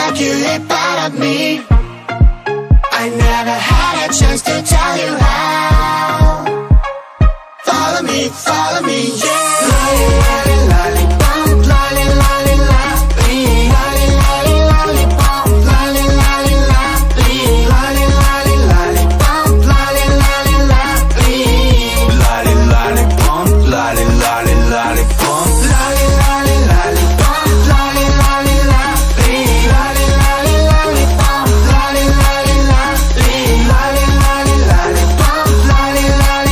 like you live part of me. I never had a chance to tell you how. Follow me, yeah. Lolly, lolly, lollybomb, lolly, lolly, lolly, lolly, lolly, lollybomb, lolly, lolly, lolly, lolly, lolly, lollybomb, lolly, lolly, lolly, lolly, lollybomb, lolly, lolly, lollybomb, lolly, lolly, lollybomb, lolly, lolly, lolly, lolly, lolly, lollybomb, lolly, lolly, lolly, lolly, lolly, lollybomb, lolly, lolly,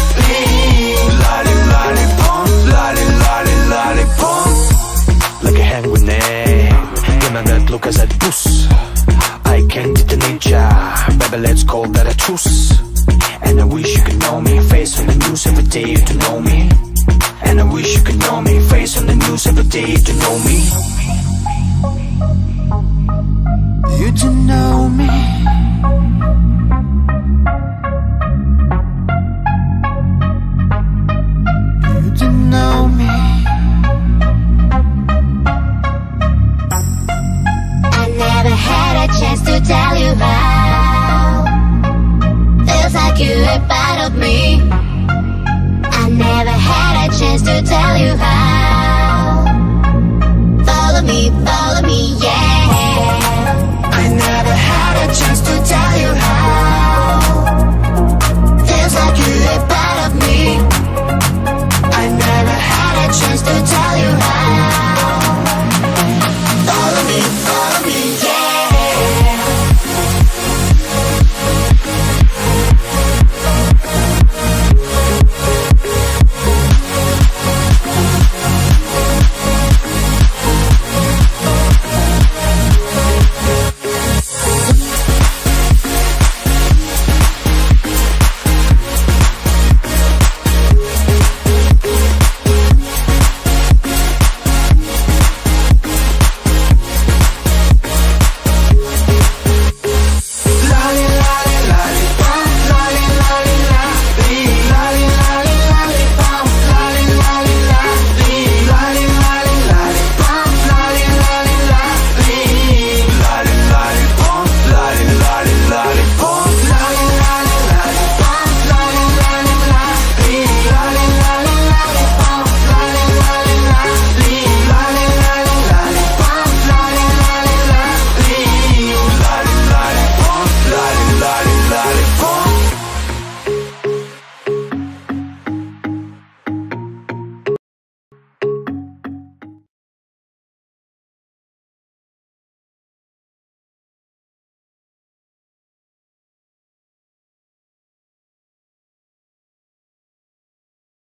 lolly. Like a hand grenade, give me that look as I boost. I can't hit the nature, baby let's call that a truce. And I wish you could know me, face on the news every day to know me. And I wish you could know me, face on the news every day to know me. You to know me. You to know me. Never had a chance to tell you how. Feels like you a part of me. I never had a chance to tell you how.